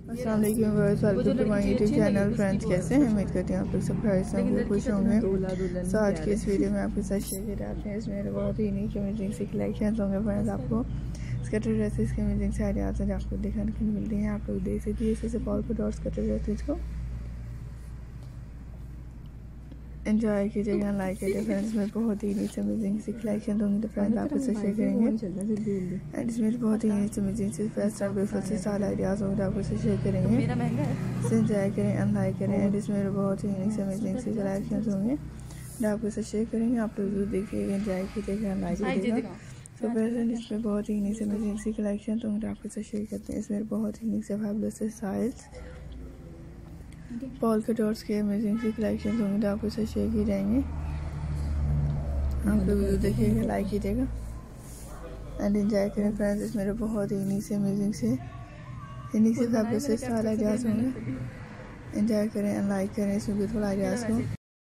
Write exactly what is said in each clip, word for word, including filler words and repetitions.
अस्सलाम वालेकुम viewers, welcome to my YouTube channel. Friends, कैसे हैं? उम्मीद करती हूँ आप लोग सरप्राइज होंगे, खुश होंगे। सो आज की इस वीडियो में आपके साथ शेयर कर रहे हैं। इसमें बहुत ही यूनिक अमेजिंग सी कलेक्शन होंगे फ्रेंड्स। आपको स्कर्ट ड्रेसेस के अमेजिंग से आइडियाज हैं आपको दिखाने को मिलती हैं। आप लोग देख सकते हैं इसे पॉल कट और स्कर्ट ड्रेसेस को एंजॉय कीजिएगा, लाइक कीजिए फ्रेंड्स। में बहुत ही यूनिक अमेजिंग सी कलेक्शन होंगी तो फ्रेंड्स आपको से शेयर करेंगे। एंड इसमें बहुत ही यूनिक अमेजिंग सी फर्स्ट और ब्यूटीफुल से स्टाइल आइडियाज होंगे आपको से शेयर करेंगे। इसे एंजॉय करें एंड लाइक करें। एंड इसमें बहुत ही यूनिक अमेजिंग सी कलेक्शन होंगे जो आपको से शेयर करेंगे। आप लोग जरूर देखिएगा, एंजॉय कीजिएगा, लाइक कीजिएगा। तो फ्रेंड्स इसमें बहुत ही यूनिक अमेजिंग सी कलेक्शन होंगे जो आपको से शेयर करते हैं। इसमें बहुत ही यूनिक से fabulous styles polka dots के अमेजिंग सी कलेक्शन होंगे जो आपको से शेयर की जाएंगे। आप लोग वीडियो देखिएगा, लाइक कीजिएगा एंड एंजॉय करें फ्रेंड्स। इसमें बहुत ही यूनिक से अमेजिंग से यूनिक से फैबुलस से स्टाइल आइडियाज होंगे। एंजॉय करें एंड लाइक करें इसमें ब्यूटीफुल आइडियाज को।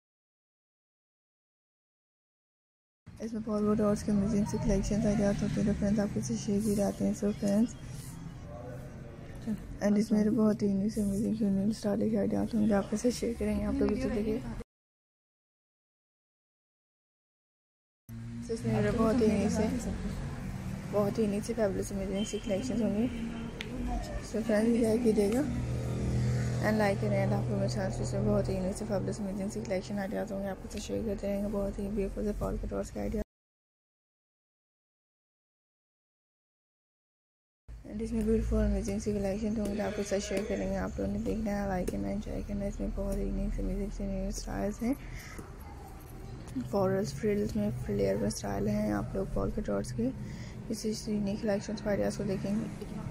इसमें पॉल के डॉट्स के अमेजिंग से कलेक्शन आइडियाज होते हैं तो फ्रेंड्स आपको से शेयर किए जाते हैं। सो फ्रेंड्स एंड इसमें बहुत ही यूनिक से अमेजिंग यूनिक स्टाइलिश आइडियाज होंगे आपके साथ शेयर करेंगे। आप लोग इसे देखिए, इसमें बहुत ही यूनिक से बहुत ही यूनिक से फैबुलस अमेजिंग सी कलेक्शन होंगी। सो फ्रेंड्स एंजॉय कीजिएगा एंड लाइक करें। एंड आप लोग मेरे चैनल से बहुत ही यूनिक से फैबुलस अमेजिंग सी कलेक्शन आइडियाज होंगे आपके साथ शेयर करते रहेंगे। बहुत ही ब्यूटीफुल से पॉल के डॉट्स के आइडिया एंड इसमें ब्यूटीफुल अमेजिंग सी कलेक्शन होंगे आपको साथ शेयर करेंगे। आप लोगों ने देखना है, लाइक करना, एंजॉय करना। इसमें बहुत ही यूनिक अमेजिंग से न्यू स्टाइल्स हैं। फ्लोरल्स फ्रिल्स में फ्लेयर में स्टाइल हैं। आप लोग पॉल के डॉट्स के इसी यूनिक कलेक्शन आइडियाज को देखेंगे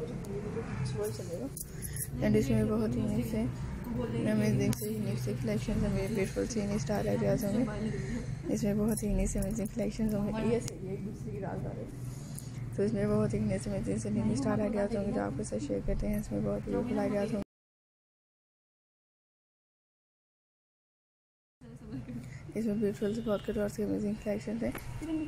एंड इसमें बहुत ही यूनिक से अमेजिंग से यूनिक से कलेक्शन होंगे। ब्यूटीफुल से यूनिक स्टाइल आइडियाज होंगे। इसमें बहुत ही यूनिक से अमेजिंग कलेक्शन होंगे। तो इसमें बहुत ही यूनिक से अमेजिंग से यूनिक स्टाइल आइडियाज होंगे जो आपके साथ शेयर करते हैं। इसमें बहुत ब्यूटीफुल आइडियाज होंगे। इसमें ब्यूटीफुल से पॉल के डॉट्स के अमेजिंग कलेक्शन है।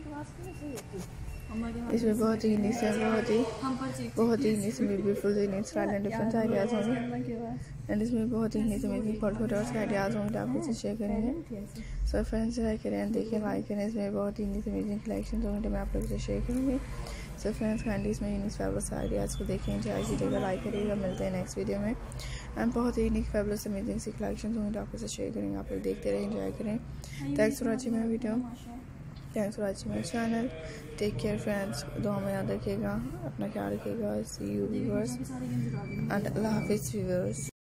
इसमें बहुत ही यूनिक से बहुत ही बहुत ही यूनिक से ब्यूटीफुल से unique style and different ideas होंगे। एंड इसमें बहुत ही unique amazing polka dots के आइडियाज होंगे जो आपके साथ शेयर करेंगे। सो फ्रेंड्स लाइक करें, देखें, लाइक करें। इसमें बहुत ही यूनिक अमेजिंग कलेक्शन होंगे जो मैं आप लोगों से शेयर करूँगी। सो फ्रेंड्स काइंडली इसमें यूनिक फैबुलस आइडियाज़ को देखें, एंजॉय कीजिएगा, लाइक करिएगा। मिलते हैं नेक्स्ट वीडियो में एंड बहुत ही यूनिक फैबुलस अमेजिंग सी कलेक्शन होंगे जो आपके साथ शेयर करेंगे। आप लोग देखते रहें, एंजॉय करें। Thanks for watching my video, thanks for watching my channel. Take care friends, दुआ में याद रखिएगा, अपना ख्याल रखिएगा। सी यू व्यूअर्स एंड अल्लाह हाफिज़ व्यूअर्स।